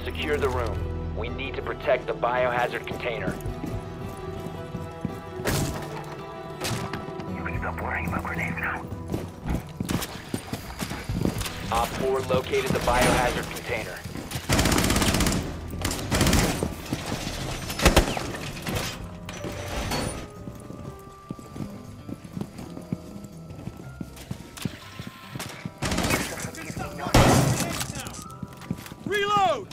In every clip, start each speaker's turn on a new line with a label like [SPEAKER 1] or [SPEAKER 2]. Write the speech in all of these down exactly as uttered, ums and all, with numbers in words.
[SPEAKER 1] Secure the room. We need to protect the biohazard container.
[SPEAKER 2] You can stop worrying about grenades now.
[SPEAKER 1] Op four located the biohazard container.
[SPEAKER 3] Reload!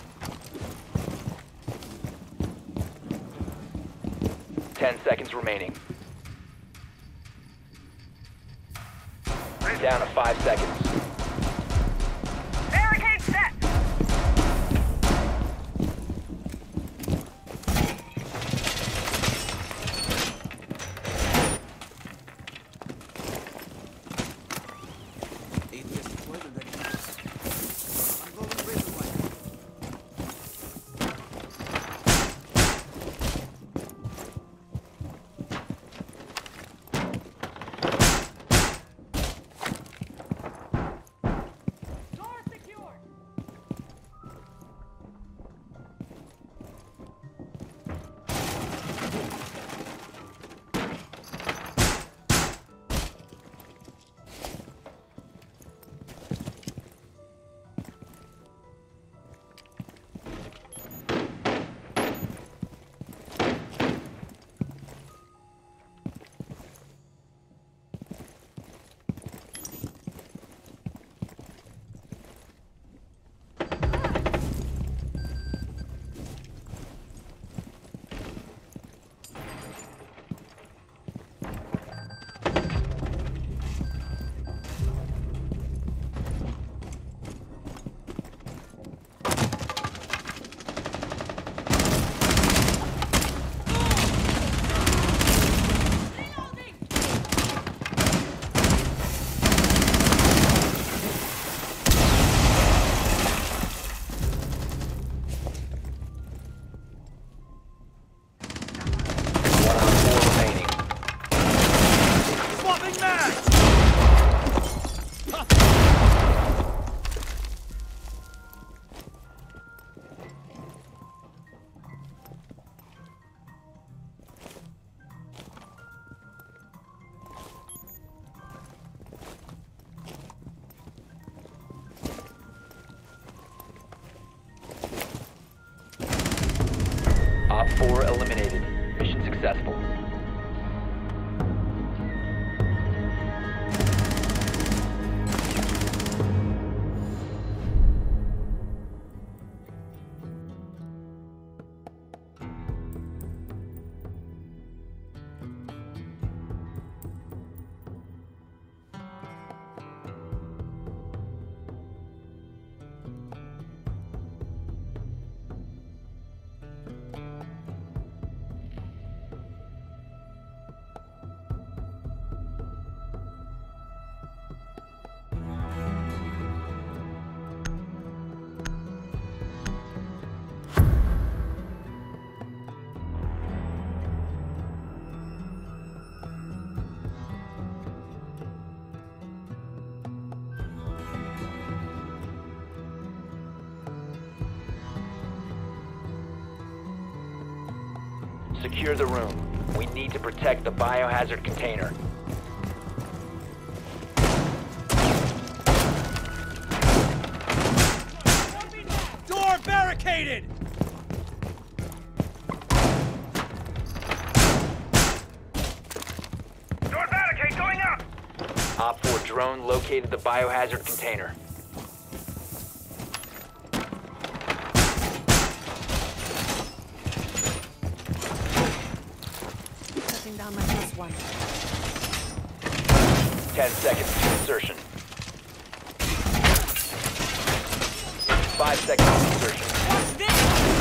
[SPEAKER 1] Ten seconds remaining. Down to five seconds.
[SPEAKER 2] Barricade set!
[SPEAKER 1] Op four eliminated. Mission successful. Secure the room. We need to protect the biohazard container.
[SPEAKER 3] Door barricaded!
[SPEAKER 2] Door barricade going up!
[SPEAKER 1] Op four drone located the biohazard container.
[SPEAKER 4] Shutting down my plus one.
[SPEAKER 1] Ten seconds to insertion. Five seconds to insertion.
[SPEAKER 3] What's this?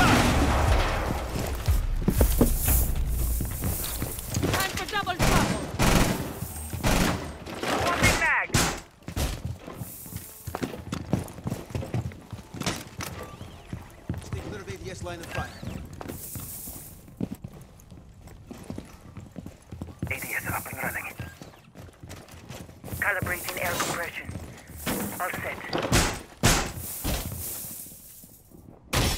[SPEAKER 4] Time for double trouble.
[SPEAKER 2] Swapping mag!
[SPEAKER 3] Stay clear of A D S line of fire.
[SPEAKER 2] A D S up and running. Calibrating air compression. All set.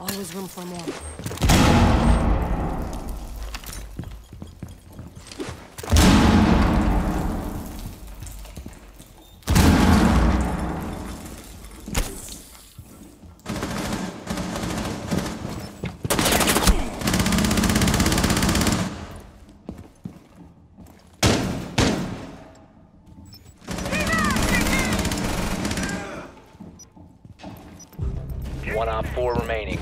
[SPEAKER 4] Always room for more.
[SPEAKER 1] One op four remaining.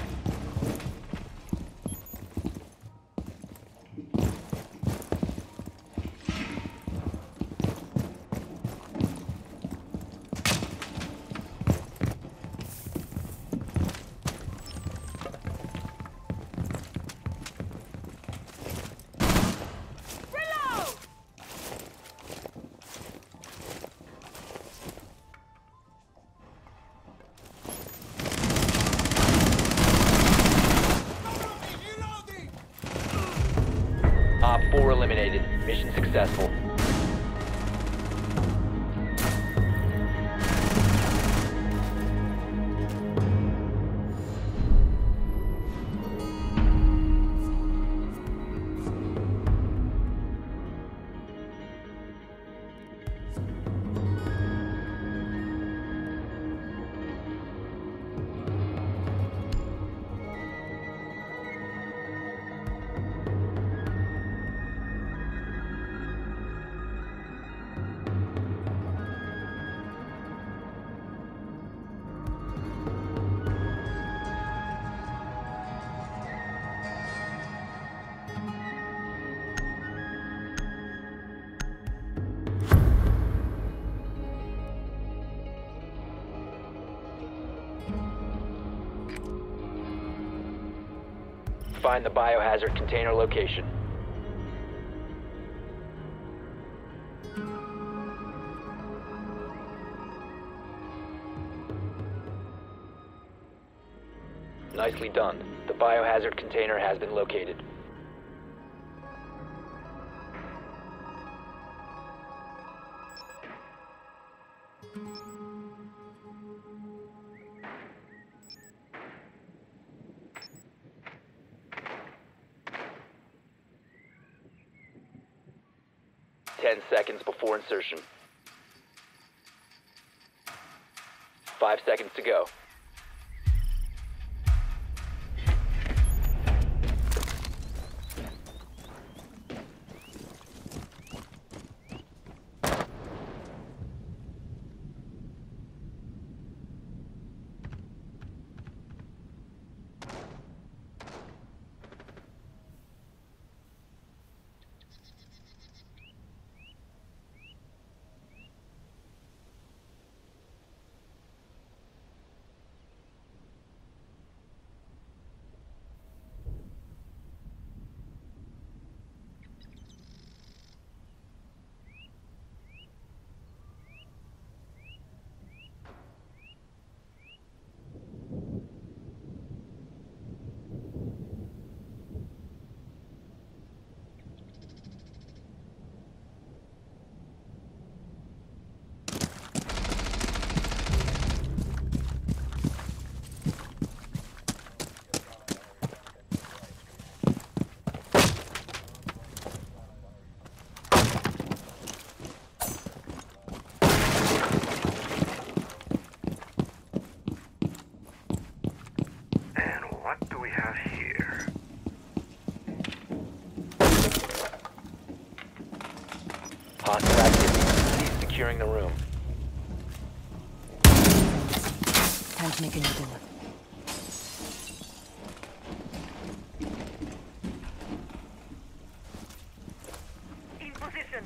[SPEAKER 1] Op four eliminated. Mission successful. Find the biohazard container location. Nicely done. The biohazard container has been located. Ten seconds before insertion. Five seconds to go.
[SPEAKER 2] What do we have here?
[SPEAKER 1] Hostile activity. He's securing the room.
[SPEAKER 4] Time to make a new deal.
[SPEAKER 2] In position.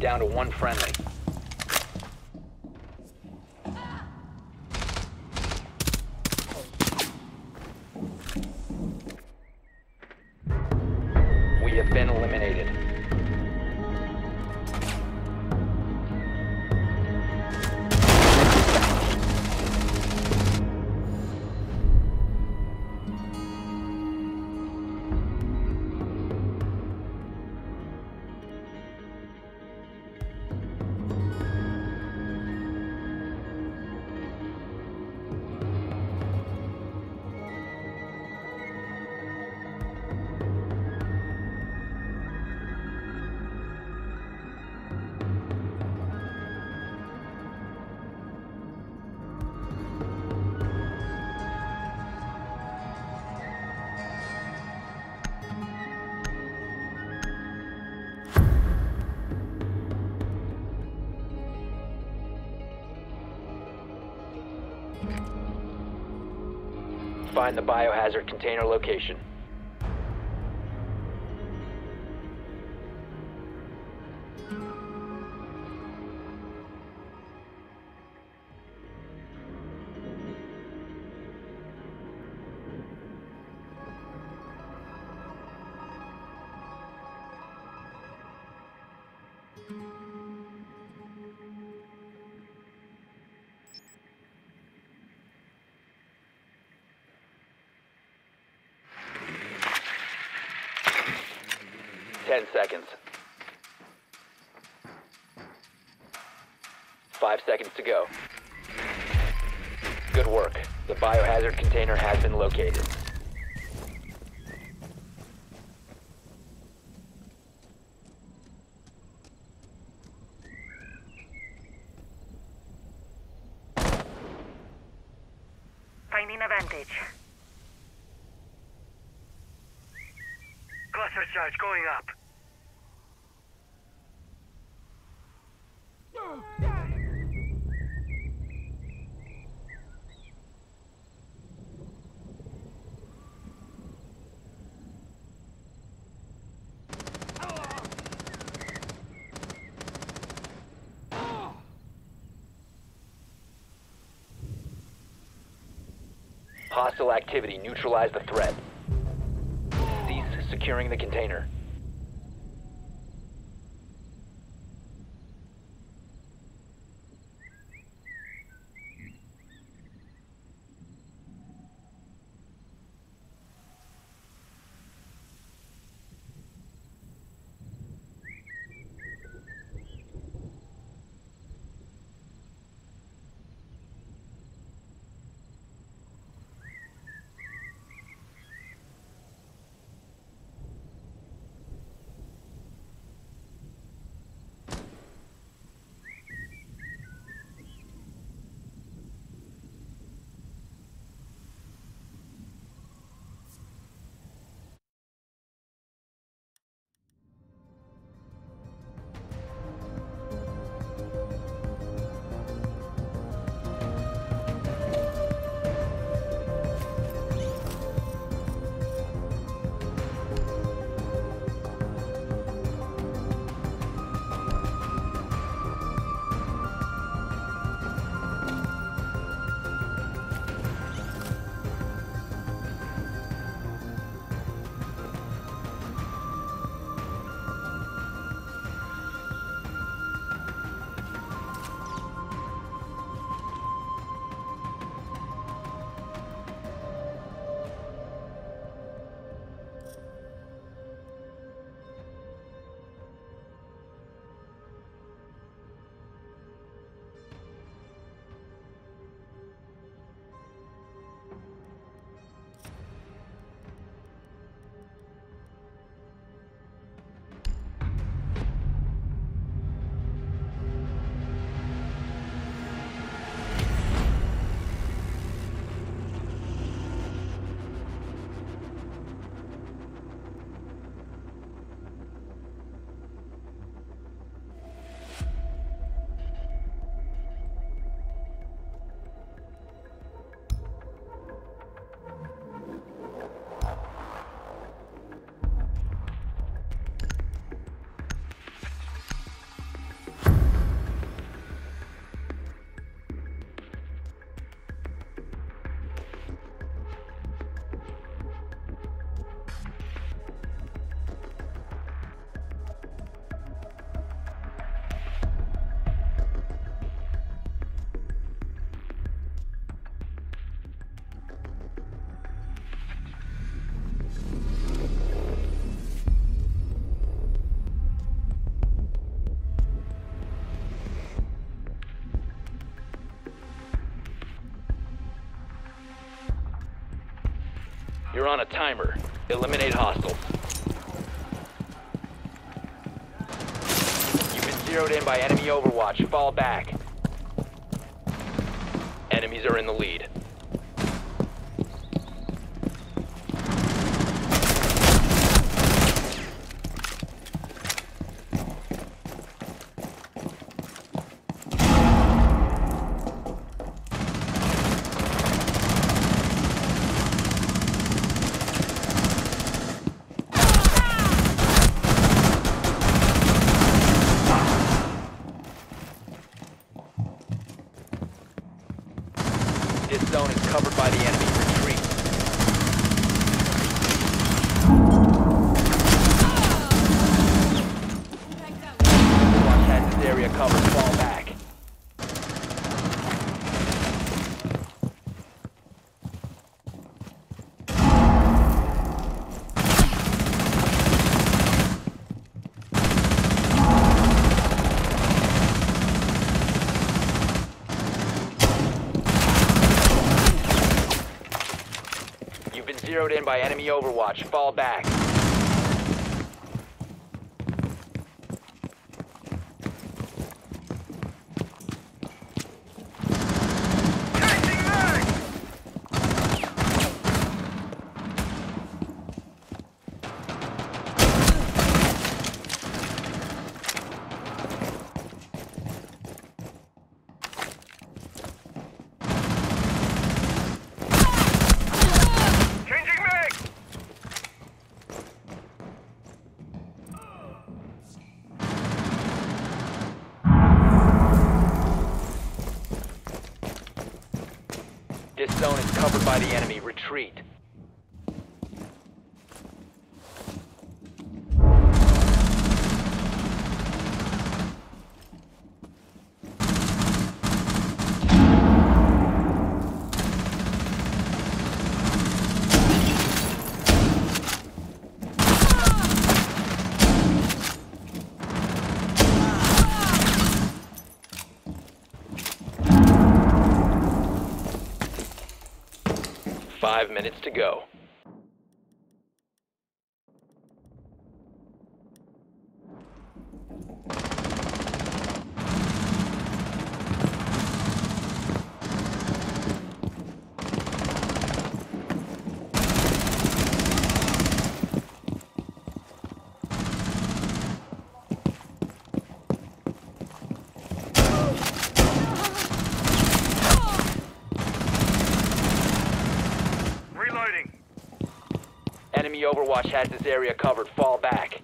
[SPEAKER 1] down to one friendly. We have been eliminated. Find the biohazard container location. Ten seconds. Five seconds to go. Good work. The biohazard container has been located.
[SPEAKER 5] Finding a vantage.
[SPEAKER 2] Cluster charge going up.
[SPEAKER 1] Hostile activity. Neutralize the threat. Cease securing the container. You're on a timer. Eliminate hostiles. You've been zeroed in by enemy overwatch. Fall back. Enemies are in the lead. This zone is covered by the enemy. Retreat. Overwatch has this area covered. Fall back. You've been zeroed in by enemy overwatch. Fall back. This zone is covered by the enemy. Retreat. Five minutes to go. Enemy overwatch has this area covered. Fall back.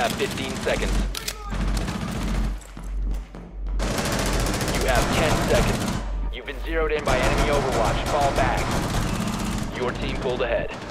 [SPEAKER 1] have fifteen seconds. You have ten seconds. You've been zeroed in by enemy Overwatch. Fall back. Your team pulled ahead.